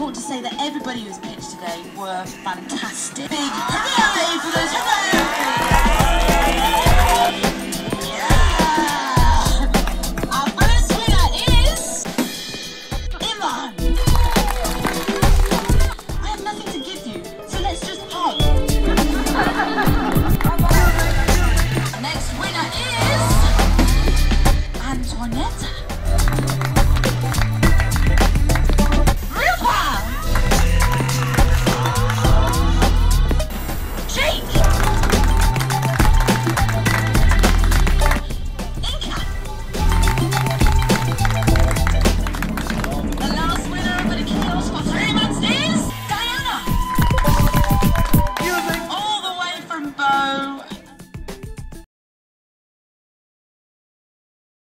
important to say that everybody who was pitched today were fantastic. Big hooray for those, hooray!